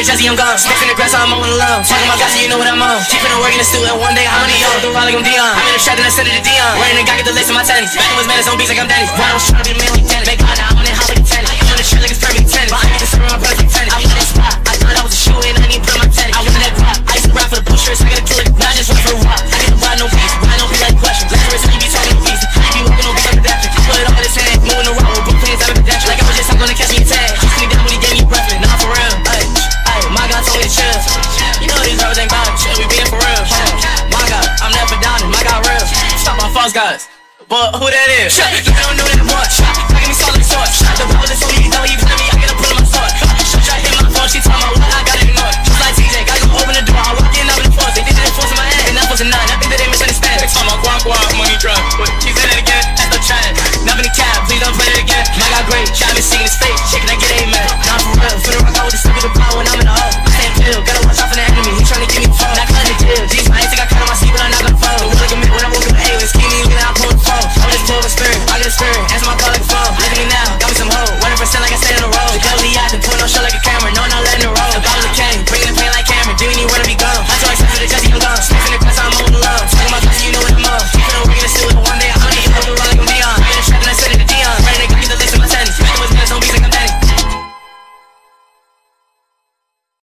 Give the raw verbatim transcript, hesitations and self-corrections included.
the Jesse, I'm gone. Smoking the grass, I'm mowing alone. Talking about gas, so you know what I'm on. Keeping the work in the studio, and one day I'm on the young. Through like I'm Dion. I'm in the trap, and I send it to Dion. Wearing the guy, get the lace in my tennis. Back was madness on beats like I'm Dennis. Why I was trying to be a man like Dennis. Make God, now I'm in the house like a tennis. I'm in the trap like it's perfect tennis. But I need to serve my brother like tennis. I went that spot, I thought I was a shoe and I need to put my tennis. I went that crap, I used to rap for the pushers, I gotta do it. Now I just rap for a rock. I need to ride no beats, ride no beat like questions. Lazarus, you be talking no beats. You be walking no beats like a pedestrian. Put it all in his hand, moving the road, both hands out of pedestrian. Like I was just not gonna catch me a tag. Just me down when he gave me breath, nah for real. Ay, ay, my God told me to chill. You know these rappers ain't bout to chill, we being for real. My God, I'm never down, my God real. Stop my false guys, but who that is? Shut, you don't know that much.